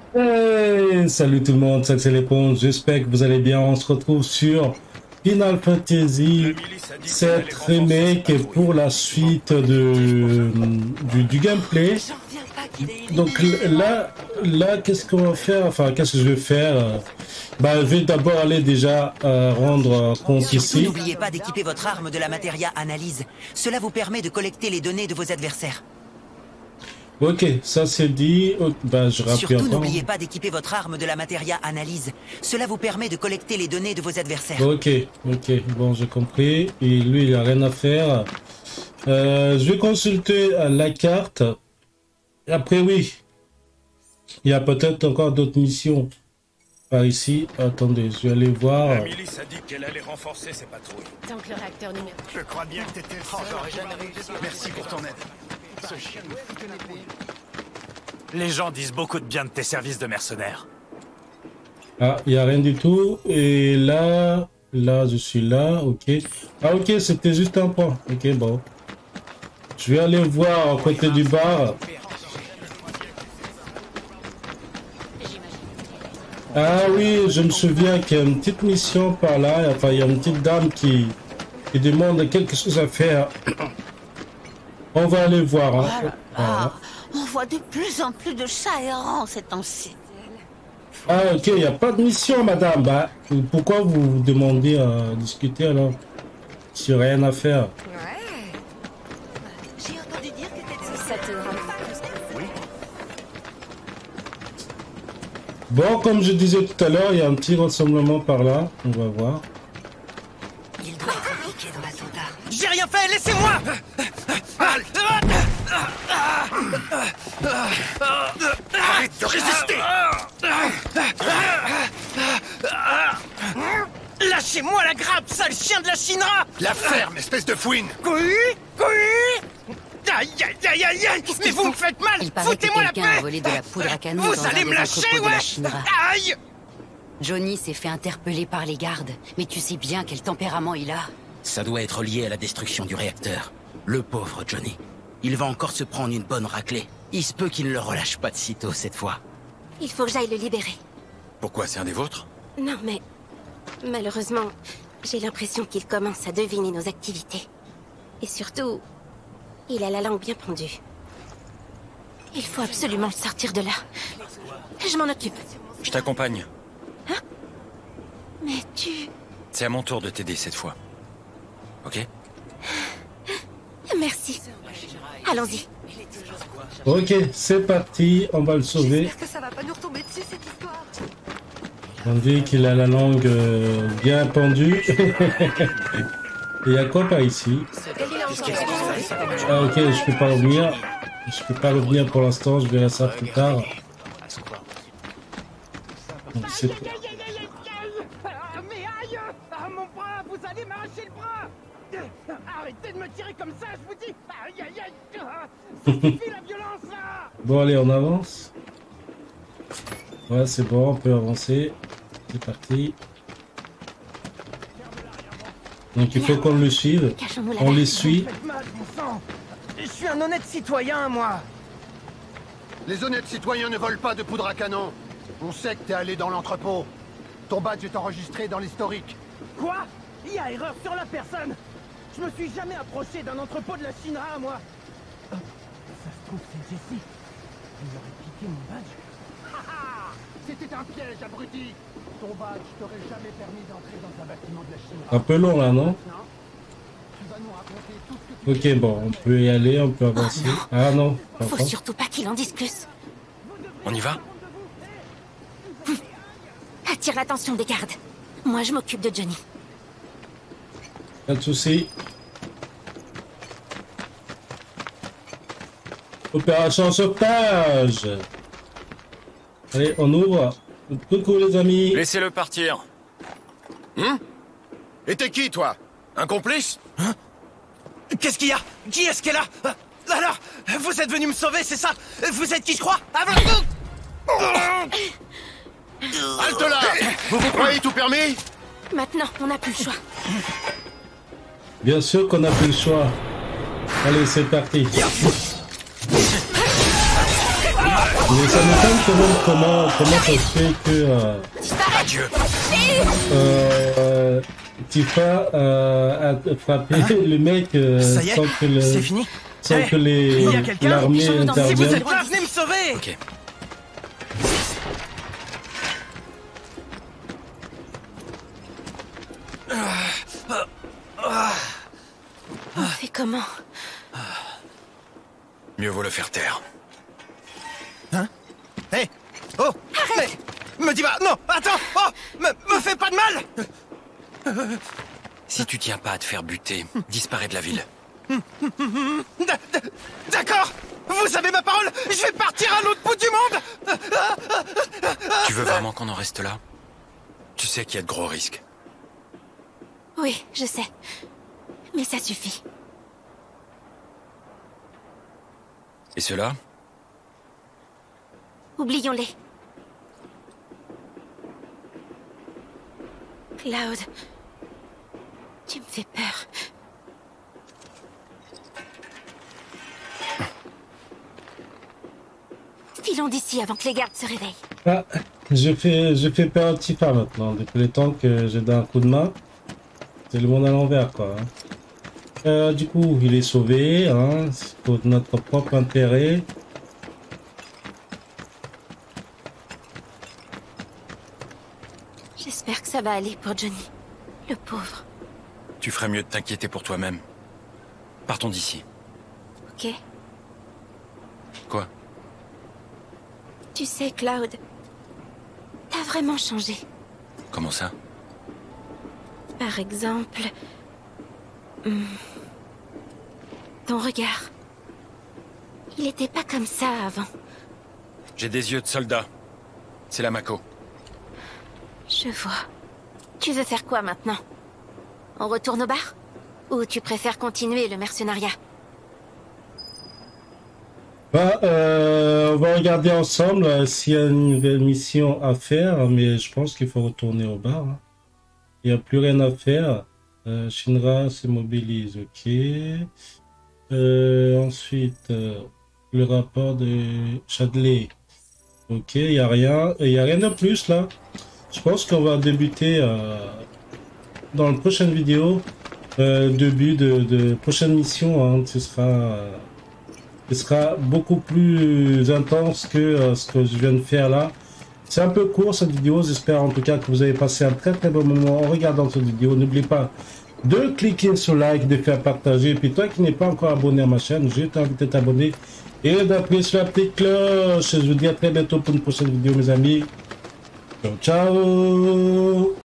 Hey, salut tout le monde, c'est l'éponge, j'espère que vous allez bien. On se retrouve sur Final Fantasy 7 Remake pour la suite du gameplay. Donc là qu'est-ce qu'on va faire? Enfin, qu'est-ce que je vais faire? Je vais d'abord aller déjà rendre compte ici. N'oubliez pas d'équiper votre arme de la Materia Analyse. Cela vous permet de collecter les données de vos adversaires. Ok, ça c'est dit. Je rappelle. Surtout n'oubliez pas d'équiper votre arme de la Materia Analyse. Cela vous permet de collecter les données de vos adversaires. Ok, bon j'ai compris. Et lui il a rien à faire. Je vais consulter la carte. Après oui, il y a peut-être encore d'autres missions par ici. Attendez, je vais aller voir. La milice a dit qu'elle allait renforcer ses patrouilles. Tant que le réacteur numéro... Je crois bien que t'étais seul. J'aurais jamais réussi. Merci pour ton aide. Ce chien nous fout les pieds. Les gens disent beaucoup de bien de tes services de mercenaires. Ah, il n'y a rien du tout. Et là, je suis là. Ok. Ah ok, c'était juste un point. Ok, bon. Je vais aller voir à côté du bar. Ah oui, je me souviens qu'il y a une petite mission par là. Enfin, il y a une petite dame qui demande quelque chose à faire. On va aller voir. Hein. Voilà. On voit de plus en plus de chats errants ces temps-ci. Ah ok, il n'y a pas de mission, madame. Pourquoi vous demandez à discuter alors? Si rien à faire. Ouais. J'ai entendu dire que t'étais... Ça te rend pas. Oui. Bon, comme je disais tout à l'heure, il y a un petit rassemblement par là. On va voir. Il doit être impliqué dans l'attentat. J'ai rien fait, laissez-moi! Arrête de résister! Lâchez-moi la grappe, sale chien de la Shinra! La ferme, espèce de fouine! Couille! Aïe, aïe, aïe, aïe, aïe! Mais vous me faites mal! Il paraît que Foutez-moi la quelqu'un a paix! volé de la poudre à canon Vous dans un allez me des lâcher, entrepôts de la ouais! Shinra. Aïe! Johnny s'est fait interpeller par les gardes, mais tu sais bien quel tempérament il a. Ça doit être lié à la destruction du réacteur. Le pauvre Johnny. Il va encore se prendre une bonne raclée. Il se peut qu'il ne le relâche pas de sitôt cette fois. Il faut que j'aille le libérer. Pourquoi, c'est un des vôtres? Non, mais... Malheureusement, j'ai l'impression qu'il commence à deviner nos activités. Et surtout, il a la langue bien pendue. Il faut absolument le sortir de là. Je m'en occupe. Je t'accompagne. Mais tu... C'est à mon tour de t'aider cette fois. Ok? Merci. Allons-y. Ok, c'est parti. On va le sauver. J'espère que ça va pas nous retomber dessus cette histoire. On dit qu'il a la langue bien pendue. Il y a quoi par ici? Ah ok, je peux pas revenir. Je peux pas revenir pour l'instant, je verrai ça plus tard. Donc, c'est... Mais aïe! Ah, mon bras! Vous allez m'arracher le bras! Arrêtez de me tirer comme ça, je vous dis! Aïe, aïe, aïe! Ça suffit la violence, là! Bon allez, on avance. Ouais, c'est bon, on peut avancer. C'est parti. Donc il faut qu'on le suive. Cachons-nous là. On les suit. Faites mal, bon sang! Je suis un honnête citoyen, moi! Les honnêtes citoyens ne volent pas de poudre à canon. On sait que t'es allé dans l'entrepôt. Ton badge est enregistré dans l'historique. Quoi? Il y a erreur sur la personne! Je me suis jamais approché d'un entrepôt de la Shinra, moi! Ça se trouve, c'est Jessie. Il aurait piqué mon badge. C'était un piège, abruti. Ton badge t'aurait jamais permis d'entrer dans un bâtiment de la Shinra. Un peu long là, non? Tu vas nous raconter tout ce que tu... Ok, bon, on peut y aller, on peut avancer. Ah non, pas Faut encore. surtout pas qu'il en dise plus. On y va? Attire l'attention des gardes. Moi, je m'occupe de Johnny. Pas de soucis. Opération sauvetage. Allez, on ouvre. Coucou les amis. Laissez-le partir. Et t'es qui, toi? Un complice? Qu'est-ce qu'il y a? Qui est-ce qu'elle a? Alors, vous êtes venu me sauver, c'est ça? Vous êtes qui je crois? Halte là! Vous vous croyez tout permis? Maintenant, on n'a plus le choix. Bien sûr qu'on a plus le choix. Allez, c'est parti. Mais ça m'étonne quand même comment ça se fait que Adieu. Tifa a frappé le mec Ça y est, sans que c'est fini. sans que il y a quelqu'un l'armée Si vous intervienne. êtes pas, venez me sauver. Ok. On fait comment? Mieux vaut le faire taire. Hein? Hé! Oh! Mais me dis pas! Non! Attends! Oh! Me fais pas de mal! Si tu tiens pas à te faire buter, disparais de la ville. D'accord! Vous avez ma parole! Je vais partir à l'autre bout du monde! Tu veux vraiment qu'on en reste là? Tu sais qu'il y a de gros risques. Oui, je sais. Mais ça suffit. Et cela? Oublions-les. Cloud, tu me fais peur. Filons d'ici avant que les gardes se réveillent. Ah, je fais peur à Tifa maintenant. Depuis le temps que j'ai donné un coup de main, c'est le monde à l'envers, quoi. Du coup, il est sauvé, hein, c'est pour notre propre intérêt. J'espère que ça va aller pour Johnny, le pauvre. Tu ferais mieux de t'inquiéter pour toi-même. Partons d'ici. Ok? Quoi? Tu sais, Cloud, t'as vraiment changé. Comment ça? Par exemple... ton regard. Il était pas comme ça avant. J'ai des yeux de soldat. C'est la Mako. Je vois. Tu veux faire quoi maintenant? On retourne au bar? Ou tu préfères continuer le mercenariat? Bah, on va regarder ensemble s'il y a une nouvelle mission à faire, mais je pense qu'il faut retourner au bar. Hein. Il n'y a plus rien à faire. Shinra se mobilise, ok. Ensuite, le rapport de Chadley. Ok, il n'y a rien. Il n'y a rien de plus là. Je pense qu'on va débuter dans la prochaine vidéo. Début de prochaine mission. Hein, ce sera beaucoup plus intense que ce que je viens de faire là. C'est un peu court cette vidéo, j'espère en tout cas que vous avez passé un très bon moment en regardant cette vidéo. N'oubliez pas de cliquer sur like, de faire partager. Et puis toi qui n'es pas encore abonné à ma chaîne, je t'invite à t'abonner et d'appuyer sur la petite cloche. Je vous dis à très bientôt pour une prochaine vidéo mes amis. Ciao ciao.